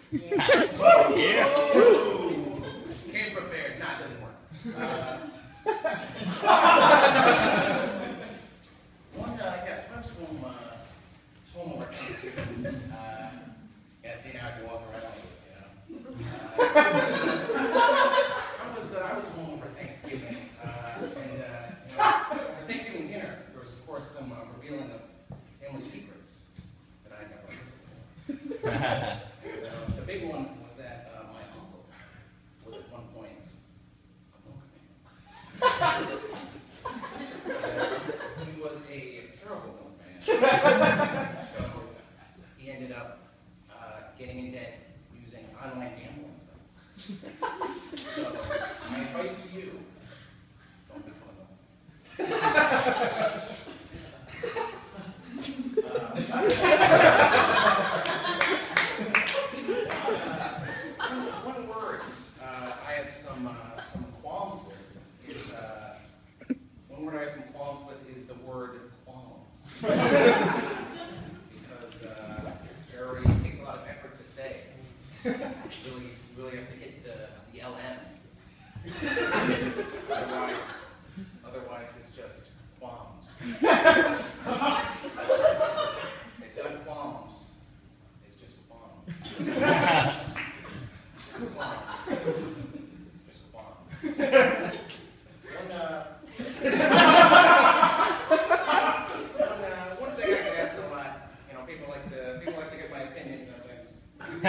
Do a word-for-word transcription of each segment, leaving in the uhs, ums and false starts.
Yeah. Yeah. Came prepared. Nah, it doesn't work. Uh, one, uh, yes, I was home, uh, home over Thanksgiving. Uh, yeah, see now I can walk around like this, you know. Uh, I was, uh, I was home over Thanksgiving, uh, and, uh, you know, for Thanksgiving dinner, there was, of course, some uh, revealing of family secrets that I never heard before. uh, the big one was that uh, my uncle was at one point a milkman. uh, he was a terrible milkman. So he ended up uh, getting in debt using online gambling sites. So my advice to you, don't become a milkman. One word uh, I have some uh, some qualms with is uh, one word I have some qualms with is the word qualms because uh, it already takes a lot of effort to say. really, you really have to hit the the L M. otherwise, otherwise it's just qualms. It's not qualms. It's just qualms. Qualms. Just qualms. One, uh, one, uh, one thing I get asked a lot, you know, people like to people like to get my opinions on things.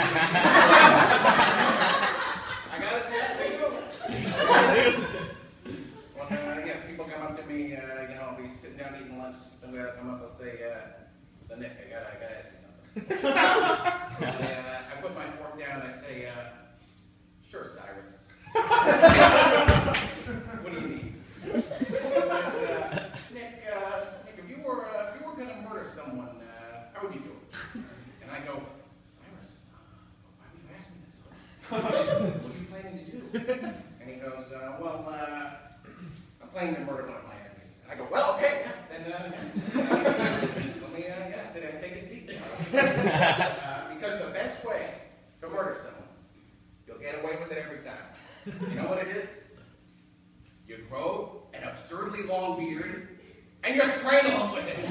I gotta say that for you. Well, uh, yeah, people come up to me, uh, you know, I'll be sitting down eating lunch, somebody will come up and say, uh, so Nick, I gotta, I gotta ask you something. and, uh, I put my fork down and I say, uh, sure, Cyrus. What do you need? He says, uh, Nick, uh, Nick, if you were, uh, if you were gonna murder someone, uh, how would you do it? And I go, Cyrus, why would you ask me this? What are you planning to do? And he goes, uh, well, uh, I'm planning to murder one of my enemies. And I go, well, okay, then, uh, let me, uh, yeah, sit down and take a seat. uh, because the best way to murder someone, you'll get away with it every time. You know what it is? You grow an absurdly long beard, and you strangle them with it.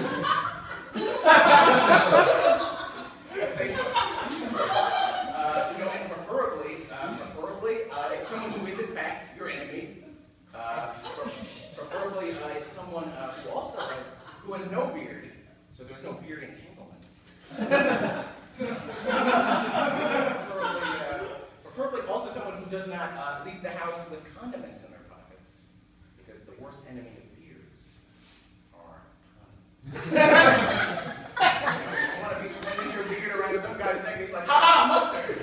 uh, you know, and preferably, uh, preferably, uh, it's someone who is in fact your enemy. Uh, preferably, uh, it's someone uh, who also has, who has no beard, so there's no beard entanglement. preferably, uh, preferably also someone who does not uh, leave the house with condiments in their pockets, because the worst enemy of beards are condiments. You want to be swinging your beard around some guy's neck, he's like, ha ha, mustard!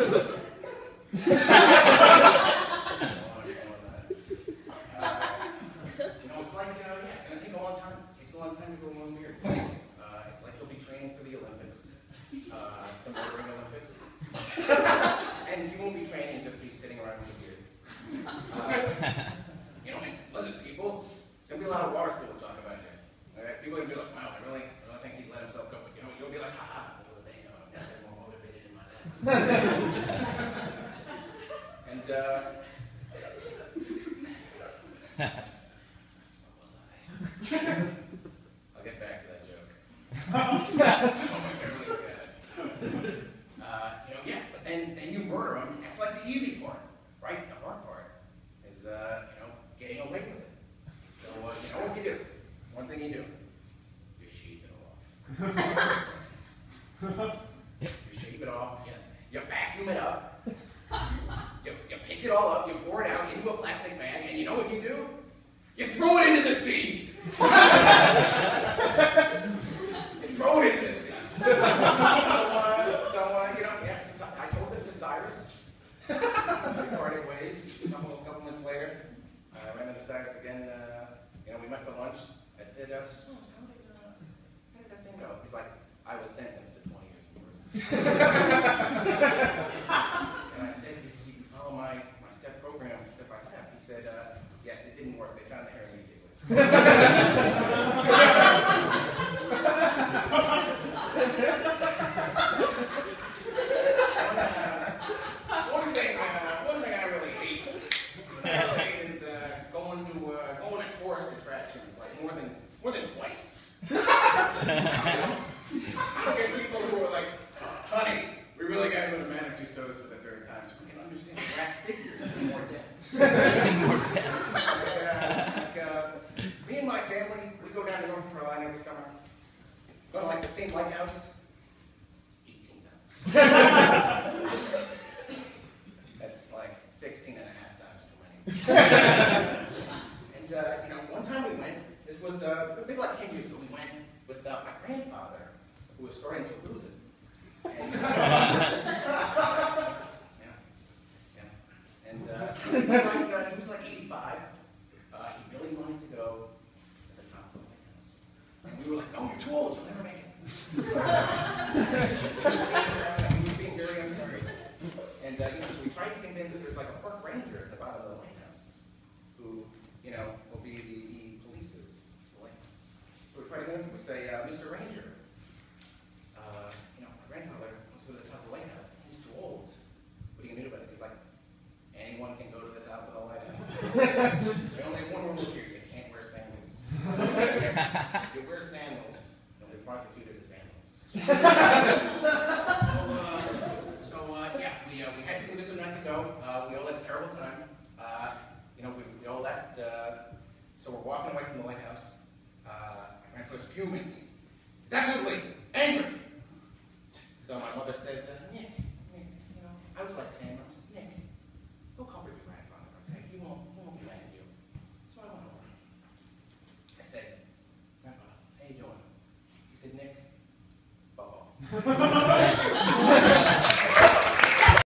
uh, you know, it's like, uh, yeah, it's going to take a long time. It takes a long time to grow one beard. Uh, it's like you'll be training for the Olympics, uh, the murdering Olympics. And you won't be training, you'll just be sitting around with a beard. Uh, you know, and listen, people, there's going to be a lot of water cool talk about here. Okay? People are going to be like, wow, I really, I really think he's let himself go. But, you know, you'll be like, ha ha, what do they know? I'm more motivated in my life. and, uh, what was I? I'll get back to that joke. How much I really forgot it. Uh, you know, yeah, but then, then you murder them. That's like the easy part, right? The hard part is, uh, you know, getting away with it. So, uh, you know what you do? One thing you do. You shave it off. You shave it off. You, you vacuum it up. You, you pick it all up. You pour it out into a plastic bag. And you know what you do? You throw it into the sea. You throw it into the sea. so, uh, so uh, you know, yeah, so I told this to Cyrus. We parted ways a couple, couple months later. I ran into Cyrus again. Uh, you know, we met for lunch. I said, uh, so, how did, uh, how did that thing go? He's like, I was sentenced to twenty years in prison. And I said, did, did you follow my, my step program step by step? He said, uh, yes, it didn't work. They found the hair immediately. more than more than twice. I get people who are like, honey, we really got to go to Manitou Sodas for the third time so we can understand wax figures in more depth. In more depth. uh, like, uh, me and my family, we go down to North Carolina every summer. Go to like the same lighthouse eighteen times. That's like sixteen and a half times too many. And uh, you know, one time we went, this was uh, maybe like ten years ago, we went with uh, my grandfather, who was starting to lose it. And, uh, yeah, yeah. And uh, he, was like, uh, he was like eighty-five. Uh, he really wanted to go to the top of the White House. And we were like, no, you're too old, you'll never make it. he, was being, uh, he was being very unsorry. And uh, you know, so we tried to convince that there's like a park ranger at the bottom of the White House who, you know, will be the, the police's the White House. So we try to convince him. We say, uh, Mister Ranger, uh, you know, my grandfather wants to go to the top of the White House. He's too old. What are you gonna do about it? He's like, anyone can go to the top of the White House. We only have one rule here: you can't wear sandals. If you wear sandals, you'll be prosecuted as vandals. so, uh, so uh, yeah, we uh, we had to convince him not to go. Uh, we all had a terrible time. Uh, you know, we, we all left. Uh, so we're walking away from the White House. Uh, my grandfather's fuming. He's, he's absolutely angry. So my mother says, uh, Nick, Nick, you know, I was like ten. I says, Nick, go comfort your grandfather, okay? He won't, he won't be mad at you. So I went over. I said, Grandpa, how you doing? He said, Nick, fuck off.